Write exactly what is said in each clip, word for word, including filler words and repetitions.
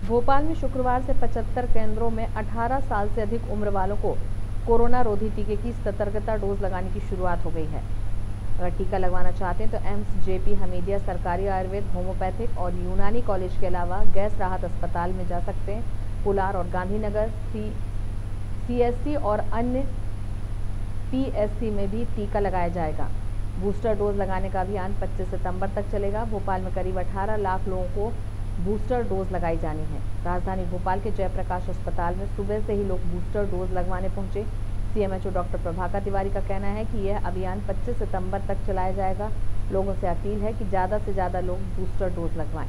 भोपाल में शुक्रवार से पचहत्तर केंद्रों में अठारह साल से अधिक उम्र वालों को कोरोना रोधी टीके की सतर्कता डोज लगाने की शुरुआत हो गई है। अगर टीका लगवाना चाहते हैं तो एम्स, जेपी हमीदिया सरकारी आयुर्वेद, होम्योपैथिक और यूनानी कॉलेज के अलावा गैस राहत अस्पताल में जा सकते हैं। पुलार और गांधीनगर सी सीएससी और अन्य पीएससी में भी टीका लगाया जाएगा। बूस्टर डोज लगाने का अभियान पच्चीस सितंबर तक चलेगा। भोपाल में करीब अठारह लाख लोगों को बूस्टर डोज लगाई जानी है। राजधानी भोपाल के जयप्रकाश अस्पताल में सुबह से ही लोग बूस्टर डोज लगवाने पहुंचे। सीएमएचओ डॉक्टर प्रभाकर तिवारी का कहना है कि यह अभियान पच्चीस सितंबर तक चलाया जाएगा। लोगों से अपील है कि ज़्यादा से ज़्यादा लोग बूस्टर डोज लगवाएं।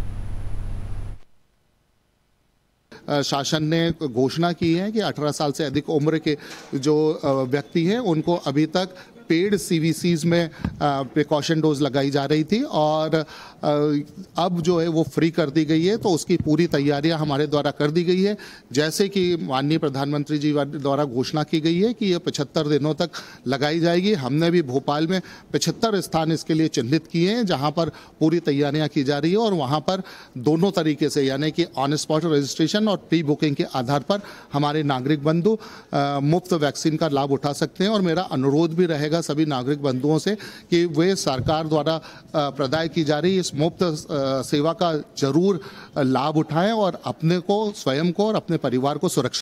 शासन ने घोषणा की है कि अठारह साल से अधिक उम्र के जो व्यक्ति हैं उनको अभी तक पेड सीवीसीज में प्रिकॉशन डोज लगाई जा रही थी और अब जो है वो फ्री कर दी गई है। तो उसकी पूरी तैयारियां हमारे द्वारा कर दी गई है। जैसे कि माननीय प्रधानमंत्री जी द्वारा घोषणा की गई है कि ये पचहत्तर दिनों तक लगाई जाएगी। हमने भी भोपाल में पचहत्तर स्थान इसके लिए चिन्हित किए हैं जहां पर पूरी तैयारियां की जा रही है और वहां पर दोनों तरीके से यानी कि ऑन स्पॉट रजिस्ट्रेशन और प्री बुकिंग के आधार पर हमारे नागरिक बंधु मुफ्त वैक्सीन का लाभ उठा सकते हैं। और मेरा अनुरोध भी रहेगा सभी नागरिक बंधुओं से कि वे सरकार द्वारा प्रदाय की जा रही इस मुफ्त सेवा का जरूर लाभ उठाएं और अपने को, स्वयं को और अपने परिवार को सुरक्षित